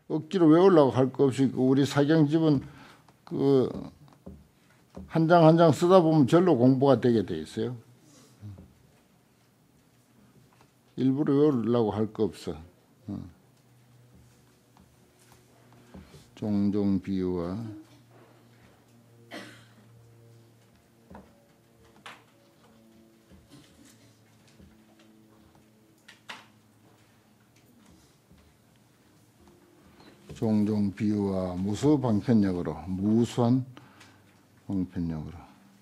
억지로 외우려고 할 거 없이 우리 사경집은 그 한 장 한 장 쓰다 보면 절로 공부가 되게 돼 있어요. 일부러 외우려고 할 거 없어. 종종 비유와 종종 비유와 무수 방편력으로 무수한 방편력으로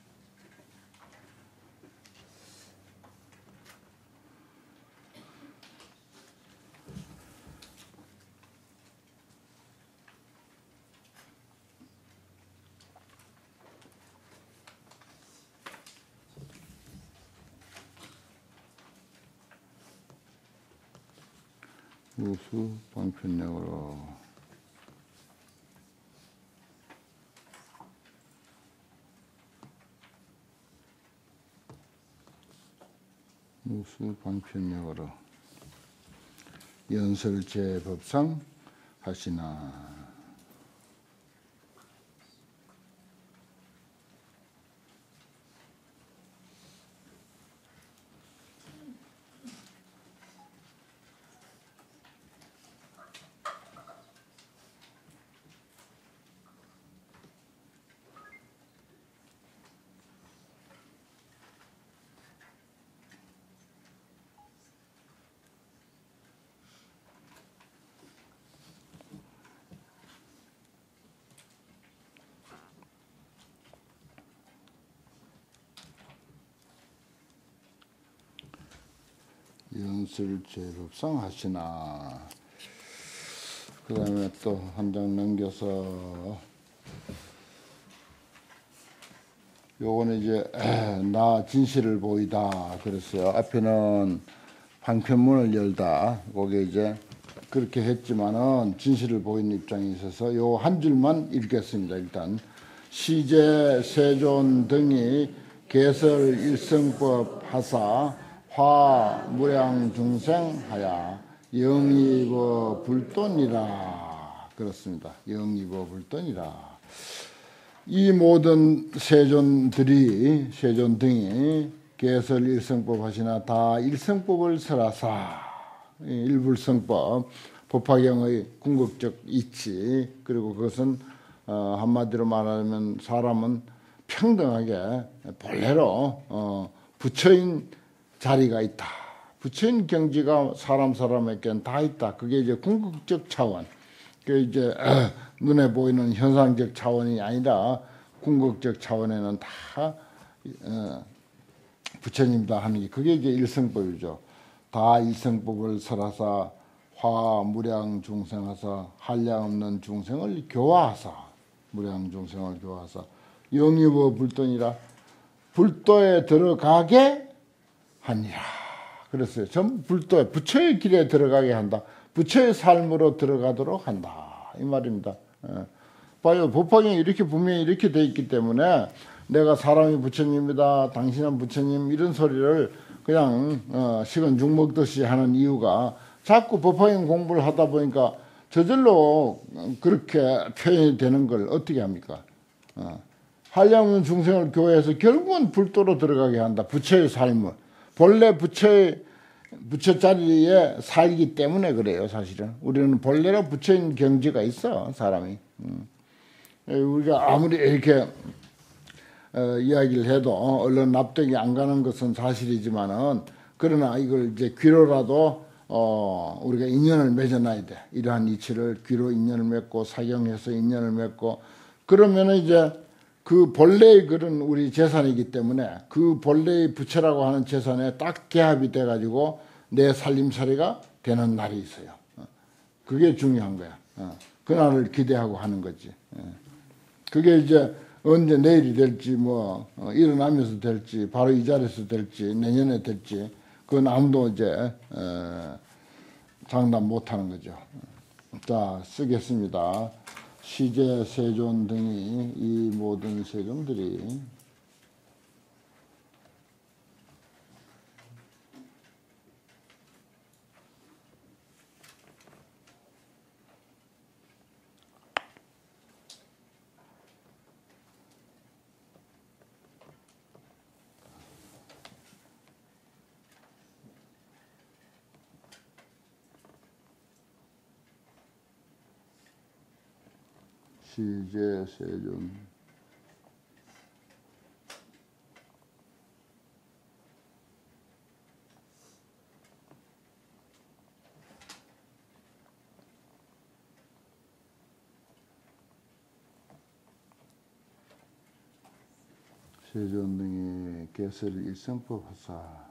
무수 방편력으로 무수 방편력으로 연설제법상 하시나. 연설제법상 하시나. 그 다음에 또 한 장 넘겨서 요거는 이제 나 진실을 보이다 그랬어요. 앞에는 방편문을 열다. 거기에 이제 그렇게 했지만은 진실을 보이는 입장이 있어서 요 한 줄만 읽겠습니다. 일단 시제 세존 등이 개설 일성법 하사 화 무량 중생하야 영입어 불돈이라 그렇습니다. 영입어 불돈이라. 이 모든 세존 등이 개설 일성법 하시나 다 일성법을 설하사 일불성법 법화경의 궁극적 이치. 그리고 그것은 한마디로 말하면 사람은 평등하게 본래로 부처인 자리가 있다. 부처인 경지가 사람에게는 다 있다. 그게 이제 궁극적 차원. 그 이제 눈에 보이는 현상적 차원이 아니라 궁극적 차원에는 다 부처님다 하는 게 그게 이제 일성법이죠. 다 일성법을 설하사 화 무량 중생하사 한량 없는 중생을 교화하사 무량 중생을 교화하사 영입어 불돈이라 불도에 들어가게 하니라. 그랬어요. 전부 불도에 부처의 길에 들어가게 한다. 부처의 삶으로 들어가도록 한다. 이 말입니다. 봐요. 법화경에 이렇게 분명히 이렇게 돼 있기 때문에 내가 사람이 부처님이다. 당신은 부처님 이런 소리를 그냥 식은 죽 먹듯이 하는 이유가 자꾸 법화경 공부를 하다 보니까 저절로 그렇게 표현이 되는 걸 어떻게 합니까? 한량 없는 중생을 교회에서 결국은 불도로 들어가게 한다. 부처의 삶을. 본래 부처 자리에 살기 때문에 그래요. 사실은 우리는 본래로 부처인 경지가 있어. 사람이. 우리가 아무리 이렇게 이야기를 해도 얼른 납득이 안 가는 것은 사실이지만은 그러나 이걸 이제 귀로라도 우리가 인연을 맺어놔야 돼. 이러한 이치를 귀로 인연을 맺고 사경해서 인연을 맺고 그러면은 이제 그 본래의 그런 우리 재산이기 때문에 그 본래의 부처라고 하는 재산에 딱 개합이 돼가지고 내 살림살이가 되는 날이 있어요. 그게 중요한 거야. 그날을 기대하고 하는 거지. 그게 이제 언제 내일이 될지 뭐 일어나면서 될지 바로 이 자리에서 될지 내년에 될지 그건 아무도 이제 장담 못하는 거죠. 자, 쓰겠습니다. 시제 세존 등이 이 모든 세존들이 시제 세존 세존 등의 개설 일성법 하사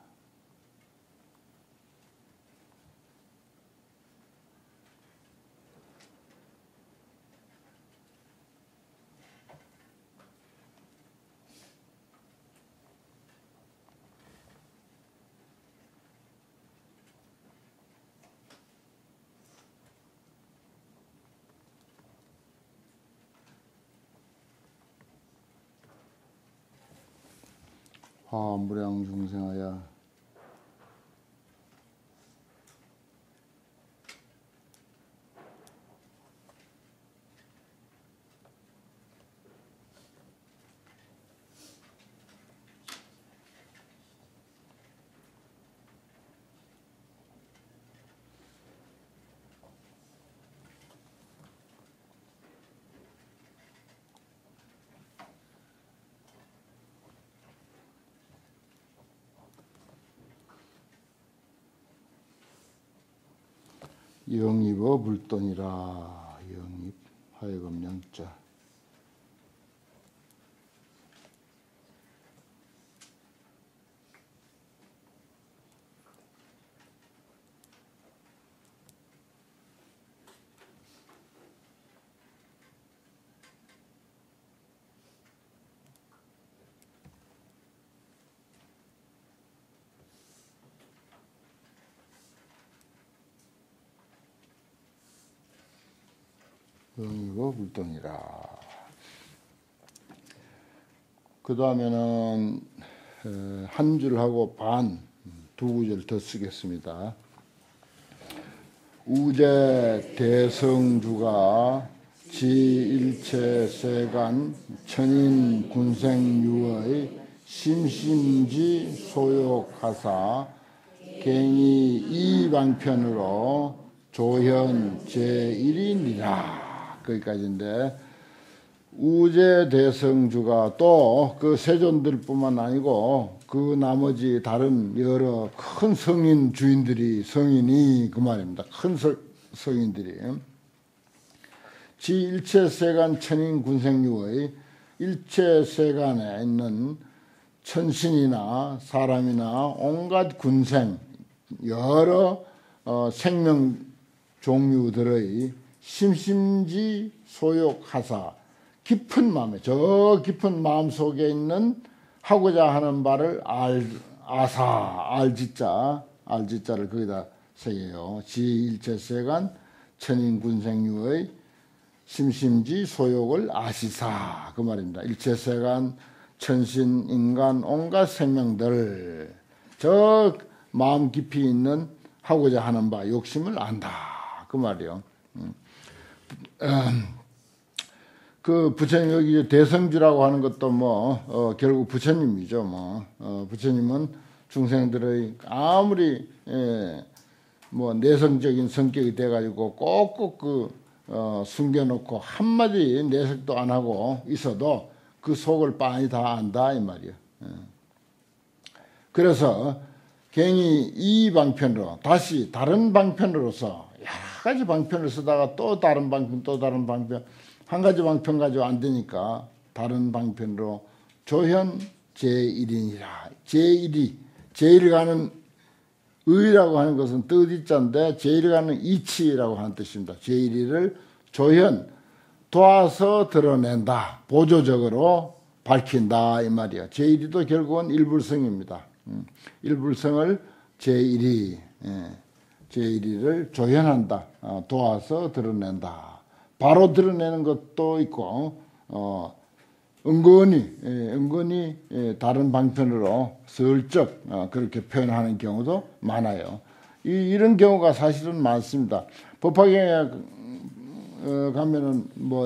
화무량 중생하여 영입어 불돈이라. 영입 하여금 영자 영이고 불동이라. 그 다음에는 한 줄하고 반 두 구절 더 쓰겠습니다. 우제 대성주가 지일체 세간 천인 군생유의 심심지 소욕하사 갱이 이방편으로 조현 제1인이라. 거기까지인데, 우제 대성주가 또 그 세존들뿐만 아니고 그 나머지 다른 여러 큰 성인 주인들이, 성인이 그 말입니다. 큰 성인들이 지 일체세간 천인 군생유의 일체세간에 있는 천신이나 사람이나 온갖 군생 여러 생명 종류들의 심심지 소욕하사 깊은 마음에, 저 깊은 마음 속에 있는 하고자 하는 바를 알지자를 거기다 새겨요. 지일체세간 천인군생유의 심심지 소욕을 아시사, 그 말입니다. 일체세간 천신, 인간, 온갖 생명들 저 마음 깊이 있는 하고자 하는 바 욕심을 안다, 그 말이요. 그 부처님 여기 대성주라고 하는 것도 결국 부처님이죠. 부처님은 중생들의 아무리 내성적인 성격이 돼가지고 꼭꼭 숨겨놓고 한마디 내색도 안 하고 있어도 그 속을 빤히 다 안다 이 말이에요. 그래서 갱이 이 방편으로 다시 다른 방편으로서 여러 가지 방편을 쓰다가 또 다른 방편 한 가지 방편 가지고 안 되니까 다른 방편으로 조현 제1인이라. 제1이 가는 의라고 하는 것은 뜻이자인데 제1이 가는 이치라고 하는 뜻입니다. 제1이를 조현 도와서 드러낸다, 보조적으로 밝힌다 이 말이야. 제1이도 결국은 일불성입니다. 일불성을 제1이를 조현한다, 도와서 드러낸다. 바로 드러내는 것도 있고 은근히 다른 방편으로 슬쩍 그렇게 표현하는 경우도 많아요. 이런 경우가 사실은 많습니다. 법화경에 가면은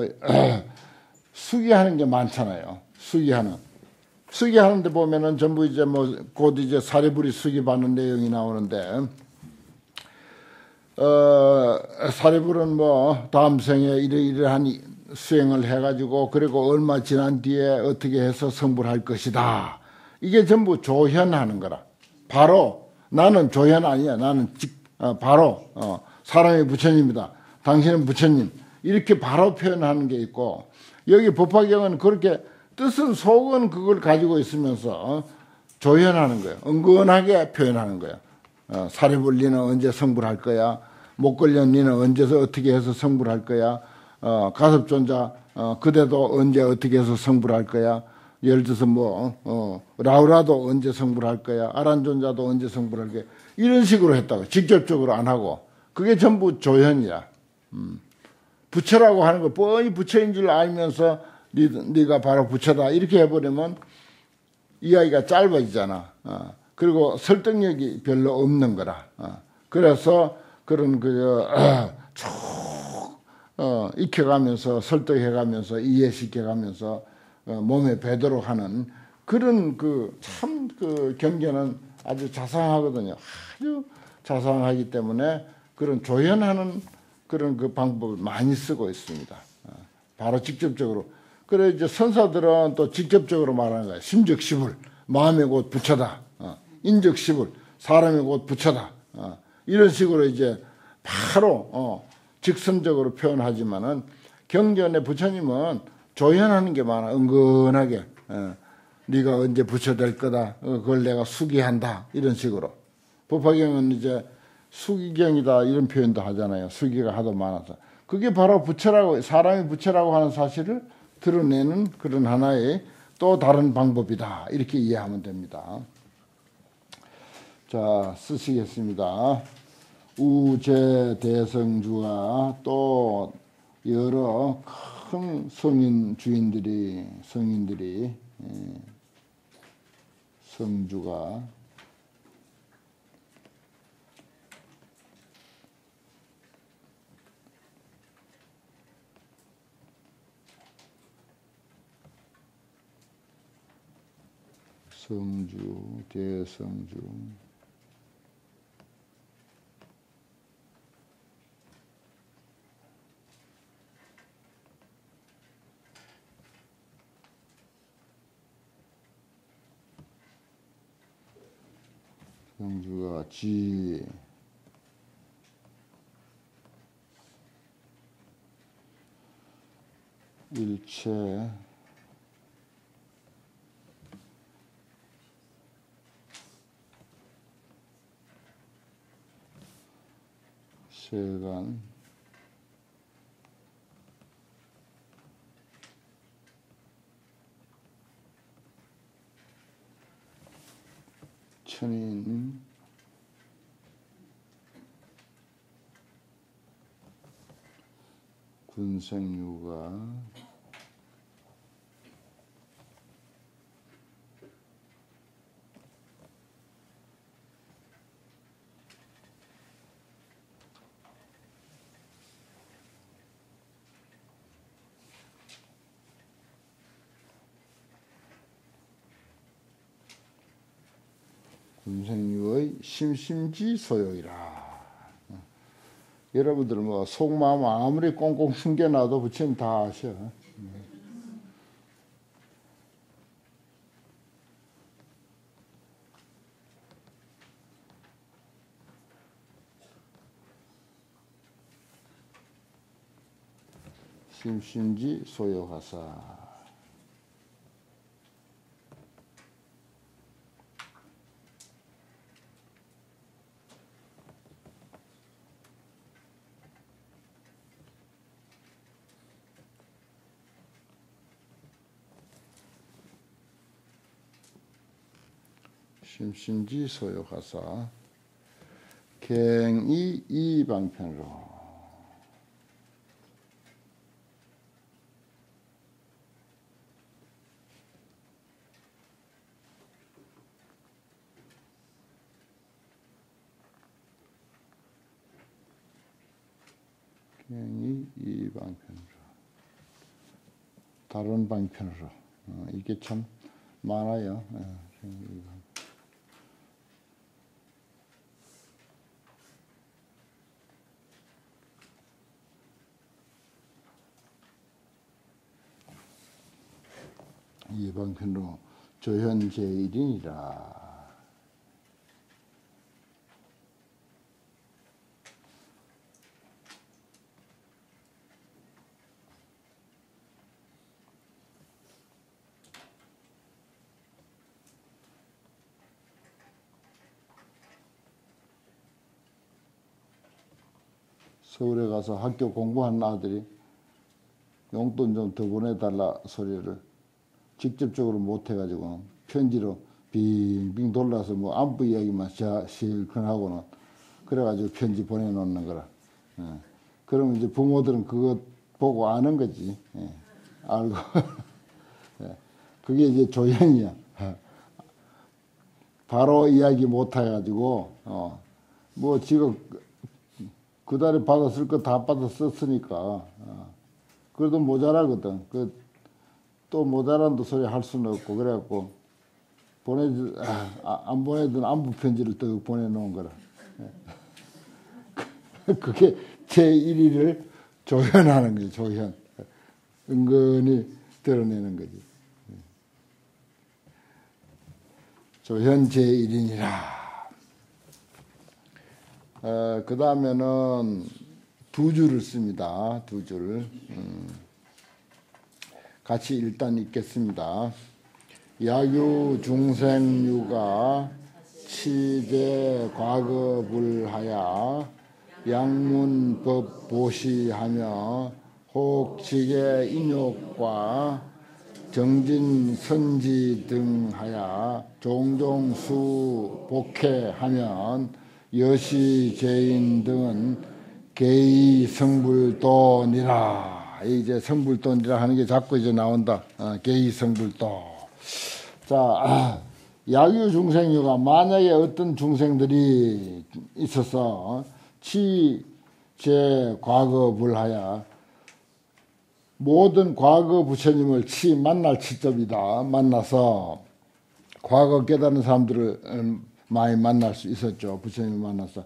수기하는 게 많잖아요. 수기하는데 보면은 전부 이제 곧 이제 사례부리 수기 받는 내용이 나오는데, 사례불은 다음 생에 이러이러한 수행을 해가지고 그리고 얼마 지난 뒤에 어떻게 해서 성불할 것이다. 이게 전부 조현하는 거라. 바로 나는 조현 아니야. 나는 바로 사람의 부처님이다. 당신은 부처님. 이렇게 바로 표현하는 게 있고 여기 법화경은 그렇게 뜻은 속은 그걸 가지고 있으면서 조현하는 거예요. 은근하게 표현하는 거예요. 사리불리는 언제 성불할 거야? 목걸련리는 언제서 어떻게 해서 성불할 거야? 가섭존자 그대도 언제 어떻게 해서 성불할 거야? 예를 들어서 라우라도 언제 성불할 거야? 아란존자도 언제 성불할 거야? 이런 식으로 했다고. 직접적으로 안 하고. 그게 전부 조현이야. 부처라고 하는 거 뻔히 부처인 줄 알면서 네가 바로 부처다 이렇게 해버리면 이야기가 짧아지잖아. 그리고 설득력이 별로 없는 거라. 그래서 그런 쭉 익혀가면서 설득해가면서 이해시켜가면서 몸에 배도록 하는 그런 참 경계는 아주 자상하거든요. 아주 자상하기 때문에 그런 조연하는 그런 방법을 많이 쓰고 있습니다. 바로 직접적으로. 그래 이제 선사들은 또 직접적으로 말하는 거예요. 심적시불, 마음의 곧 부처다. 인적시불, 사람의 곧 부처다. 이런 식으로 이제 바로 직선적으로 표현하지만은 경전의 부처님은 조연하는 게 많아. 은근하게 네가 언제 부처 될 거다. 그걸 내가 수기한다. 이런 식으로. 법화경은 이제 수기경이다 이런 표현도 하잖아요. 수기가 하도 많아서. 그게 바로 부처라고 사람이 부처라고 하는 사실을 드러내는 그런 하나의 또 다른 방법이다. 이렇게 이해하면 됩니다. 자, 쓰시겠습니다. 우제대성주가 또 여러 큰 성인들이 성주가 성주, 대성주 성주가 지 일체 세간 천인 군생유가 군생유의 심심지 소용이라. 여러분들 속마음 아무리 꽁꽁 숨겨놔도 부처님 다 아셔. 심심지 소요하사. 심심지 소요하사 갱이 이방편으로 갱이 이방편으로 다른 방편으로 이게 참 많아요. 방편으로 조현제일이니라. 서울에 가서 학교 공부하는 아들이 용돈 좀 더 보내달라 소리를 직접적으로 못해가지고 편지로 빙빙 돌려서 뭐 안부 이야기만 실컷 하고는 그래가지고 편지 보내놓는 거라. 그러면 이제 부모들은 그거 보고 아는 거지. 알고. 그게 이제 조현이야. 바로 이야기 못해가지고 뭐 지금 그 달에 받았을 거 다 받아 썼으니까 그래도 모자라거든. 또 모자란다 소리 할 수는 없고 그래갖고 안 보내던 안부 편지를 또 보내놓은 거라. 그게 제1위를 조현하는 거지. 조현. 은근히 드러내는 거지. 조현 제1인이라. 그 다음에는 두 줄을 씁니다. 두 줄. 같이 일단 읽겠습니다. 야유 중생유가 치제 과거불하야 양문법 보시하며 혹지계 인욕과 정진 선지 등하야 종종수 복해하면 여시 죄인 등은 개의 성불돈이라. 이제 성불돈이라 하는 게 자꾸 이제 나온다. 개의 성불돈. 자, 야유 중생유가 만약에 어떤 중생들이 있어서 제 과거 불하야 모든 과거 부처님을 만날 치점이다. 만나서 과거 깨달은 사람들을 많이 만날 수 있었죠. 부처님을 만나서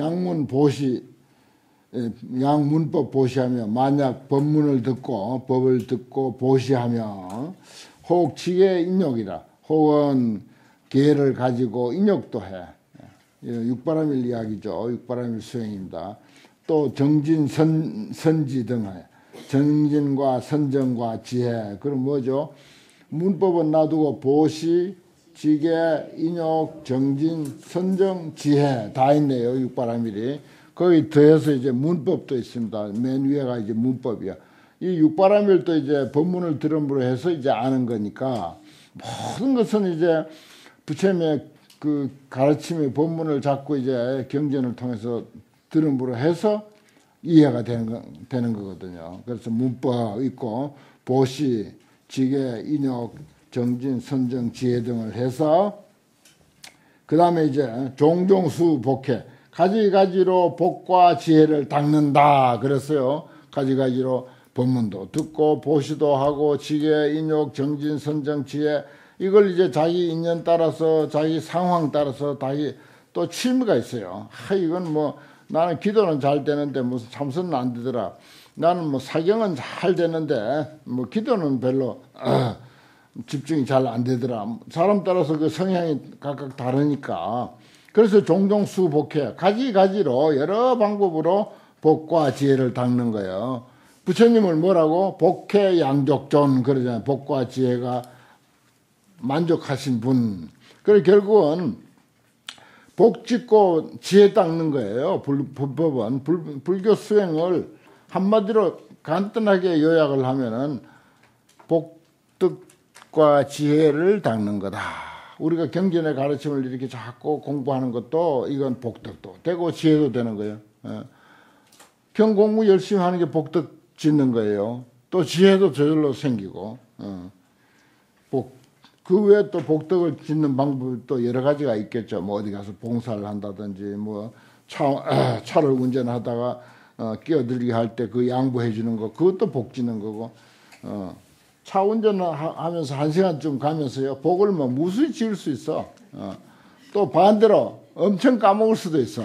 양문법 보시하며 만약 법문을 듣고 법을 듣고 보시하며 혹 지게 인욕이라 혹은 계를 가지고 인욕도 해. 육바라밀 이야기죠. 육바라밀 수행입니다. 또 정진 선지 등하여 정진과 선정과 지혜. 그럼 뭐죠? 문법은 놔두고 보시, 지계, 인욕, 정진, 선정, 지혜 다 있네요. 육바라밀이. 거기 더해서 이제 문법도 있습니다. 맨 위에가 이제 문법이야. 이 육바라밀도 이제 법문을 들음으로 해서 이제 아는 거니까 모든 것은 이제 부처님의 그 가르침의 법문을 잡고 이제 경전을 통해서 들음으로 해서 이해가 되는 거거든요. 그래서 문법 있고 보시, 지계, 인욕, 정진, 선정, 지혜 등을 해서 그 다음에 이제 종종수 복해 가지가지로 복과 지혜를 닦는다 그랬어요. 가지가지로 법문도 듣고 보시도 하고 지혜, 인욕, 정진, 선정, 지혜 이걸 이제 자기 인연 따라서 자기 상황 따라서 자기 또 취미가 있어요. 이건 뭐 나는 기도는 잘 되는데 무슨 참선은 안 되더라. 나는 뭐 사경은 잘 되는데 뭐 기도는 별로 집중이 잘 안 되더라. 사람 따라서 그 성향이 각각 다르니까. 그래서 종종 수복해 가지가지로 여러 방법으로 복과 지혜를 닦는 거예요. 부처님을 뭐라고? 복해 양족존 그러잖아요. 복과 지혜가 만족하신 분. 그래 결국은 복 짓고 지혜 닦는 거예요. 불법은 불교 수행을 한마디로 간단하게 요약을 하면은 복덕과 지혜를 닦는 거다. 우리가 경전의 가르침을 이렇게 자꾸 공부하는 것도 이건 복덕도 되고 지혜도 되는 거예요. 경 공부 열심히 하는 게 복덕 짓는 거예요. 또 지혜도 저절로 생기고 그 외에 또 복덕을 짓는 방법이 또 여러 가지가 있겠죠. 뭐 어디 가서 봉사를 한다든지 뭐 차를 운전하다가 끼어들게 할 때 그 양보해 주는 거 그것도 복 짓는 거고 차 운전하면서 1시간쯤 가면서요 복을 뭐 무수히 지을 수 있어. 또 반대로 엄청 까먹을 수도 있어.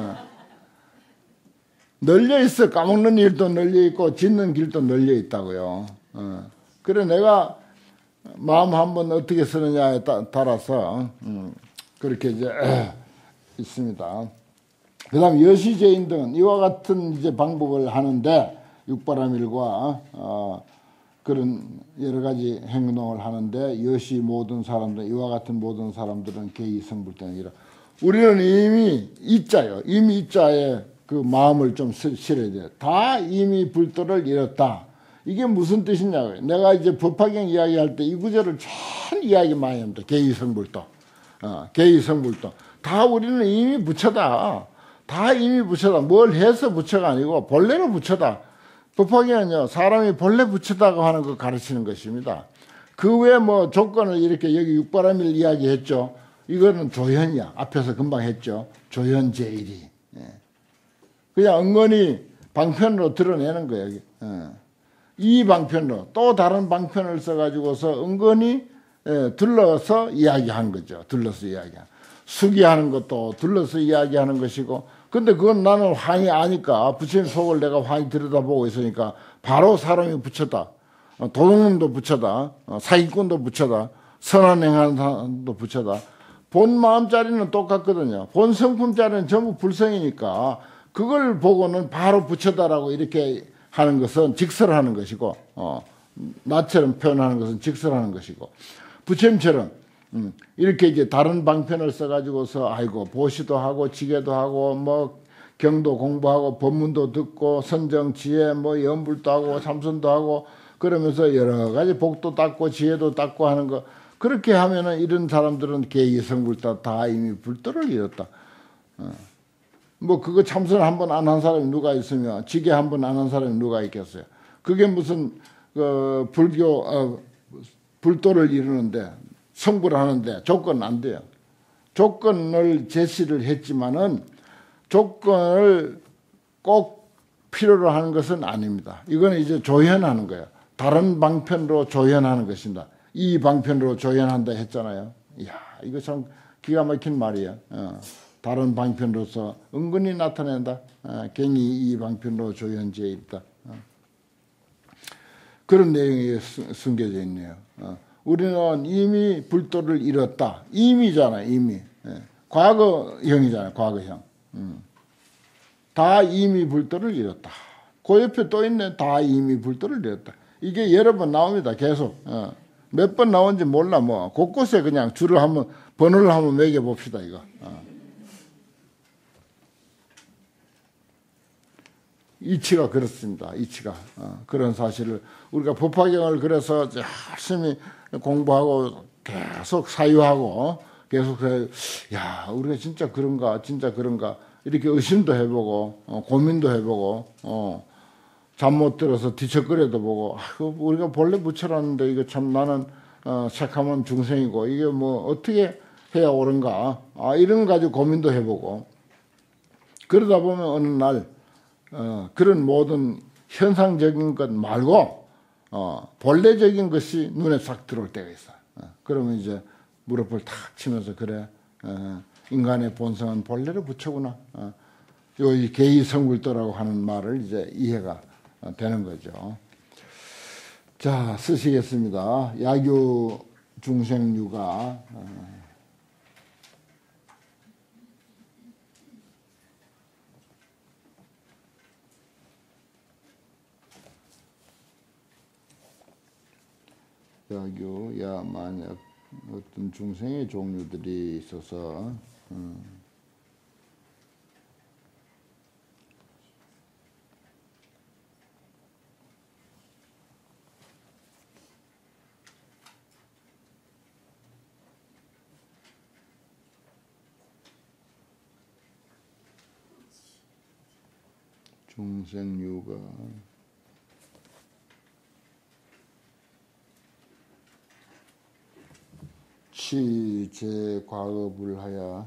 널려 있어. 까먹는 일도 널려 있고 짓는 길도 널려 있다고요. 그래 내가 마음 한번 어떻게 쓰느냐에 따라서 그렇게 이제 있습니다. 그다음 여시제인 등은 이와 같은 이제 방법을 하는데 육바라밀과 그런 여러 가지 행동을 하는데 여시 모든 사람들 이와 같은 모든 사람들은 개의성불등이라. 우리는 이미 이자요. 이미 이자에 그 마음을 좀 실어야 돼요. 다 이미 불도를 잃었다. 이게 무슨 뜻이냐고요. 내가 이제 법화경 이야기할 때 이 구절을 참 이야기 많이 합니다. 개의성불도. 개의성불도. 다 우리는 이미 부처다. 다 이미 부처다. 뭘 해서 부처가 아니고 본래로 부처다. 법화경은요, 사람이 본래 부처다고 하는 거 가르치는 것입니다. 그 외에 뭐 조건을 이렇게 여기 육바라밀 이야기했죠. 이거는 조현이야. 앞에서 금방 했죠. 조현제일이. 그냥 은근히 방편으로 드러내는 거예요. 이 방편으로 또 다른 방편을 써가지고서 은근히 둘러서 이야기한 거죠. 둘러서 이야기한. 수기하는 것도 둘러서 이야기하는 것이고, 근데 그건 나는 환히 아니까, 부처님 속을 내가 환히 들여다보고 있으니까 바로 사람이 부처다. 도둑놈도 부처다. 사기꾼도 부처다. 선한 행하는 사람도 부처다. 본 마음자리는 똑같거든요. 본 성품자리는 전부 불성이니까 그걸 보고는 바로 부처다라고 이렇게 하는 것은 직설하는 것이고, 나처럼 표현하는 것은 직설하는 것이고, 부처님처럼 이렇게 이제 다른 방편을 써가지고서 아이고 보시도 하고 지게도 하고 뭐 경도 공부하고 법문도 듣고 선정 지혜 뭐 연불도 하고 참선도 하고 그러면서 여러 가지 복도 닦고 지혜도 닦고 하는 거, 그렇게 하면은 이런 사람들은 개의성불다. 다 이미 불도를 잃었다. 뭐 그거 참선 한 번 안 한 사람이 누가 있으며 지게 한 번 안 한 사람이 누가 있겠어요. 그게 무슨 불교 불도를 이루는데 성불을 하는데 조건은 안 돼요. 조건을 제시를 했지만은 조건을 꼭 필요로 하는 것은 아닙니다. 이거는 이제 조현하는 거예요. 다른 방편으로 조현하는 것입니다. 이 방편으로 조현한다 했잖아요. 이야, 이거 참 기가 막힌 말이에요. 다른 방편으로서 은근히 나타낸다. 갱이 이 방편으로 조현지에 있다. 그런 내용이 숨겨져 있네요. 우리는 이미 불도를 잃었다. 이미잖아, 이미. 과거형이잖아요, 과거형. 다 이미 불도를 잃었다. 그 옆에 또 있네. 다 이미 불도를 잃었다. 이게 여러 번 나옵니다, 계속. 몇 번 나온지 몰라, 뭐. 곳곳에 그냥 줄을 한번, 번호를 한번 매겨봅시다, 이거. 이치가 그렇습니다. 이치가. 그런 사실을 우리가 법화경을 그래서 열심히 공부하고 계속 사유하고 계속 야, 우리가 진짜 그런가 이렇게 의심도 해보고 고민도 해보고 잠 못 들어서 뒤척거려도 보고 우리가 본래 부처라는데 이거 참 나는 새카만 중생이고 이게 뭐 어떻게 해야 옳은가 이런 거 가지고 고민도 해보고 그러다 보면 어느 날 그런 모든 현상적인 것 말고 본래적인 것이 눈에 싹 들어올 때가 있어요. 그러면 이제 무릎을 탁 치면서 그래 인간의 본성은 본래로 부처구나. 이 개의성불도라고 하는 말을 이제 이해가 되는 거죠. 자, 쓰시겠습니다. 야교 중생류가 야교, 만약 어떤 중생의 종류들이 있어서 중생류가 치제 과거불하야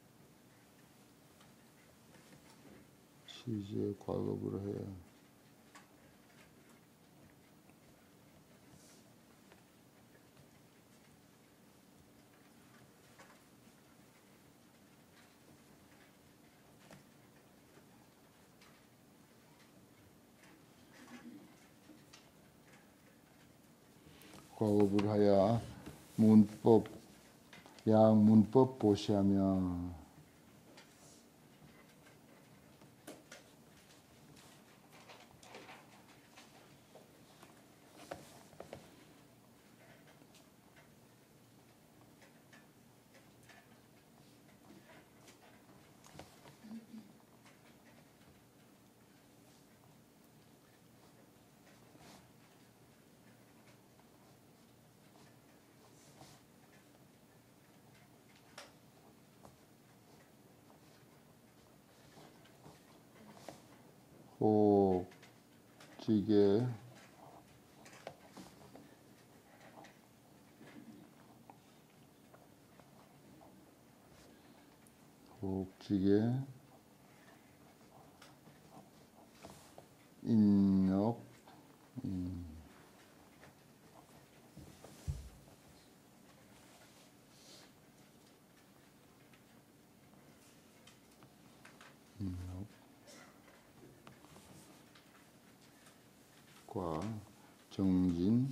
치제 과거불하야 과거분을 하여 문법 약문법 고시하며 호흡지게 인력 과 정진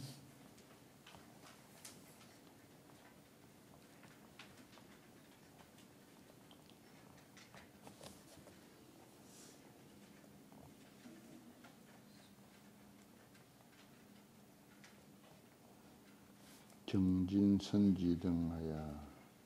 선지 등하여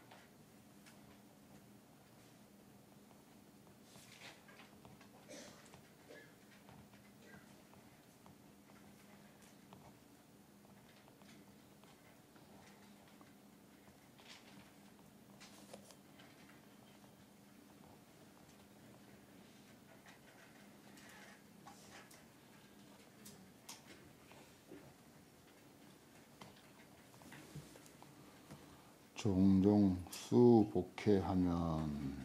종종 수복해하면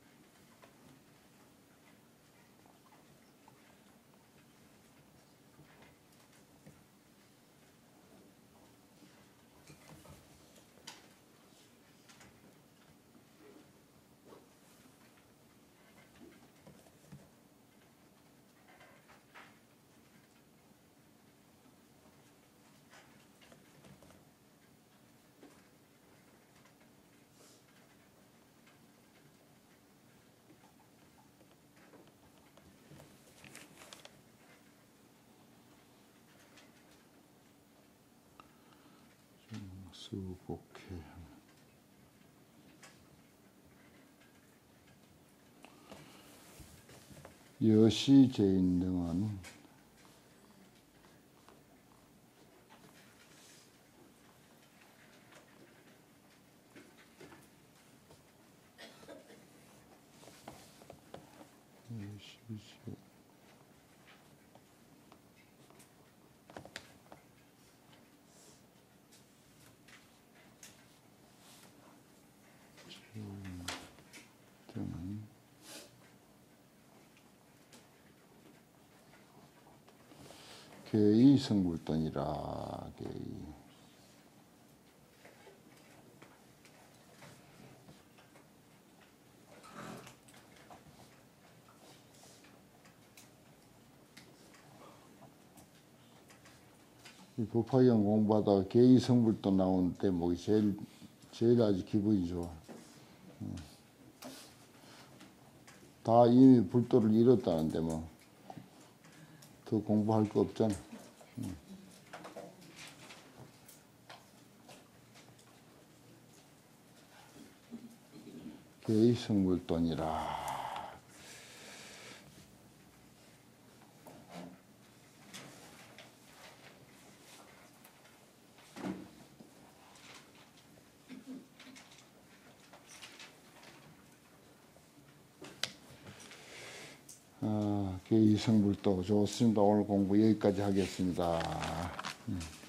여시제인 등은 계의 성불돈이라. 계의 법화경 공부하다가 계의 성불돈 나오는 대목이 제일 아주 기분이 좋아. 다 이미 불도를 잃었다는데 뭐 더 공부할 거 없잖아. 계의 성불돈이라. 계의 성불도 좋습니다. 오늘 공부 여기까지 하겠습니다.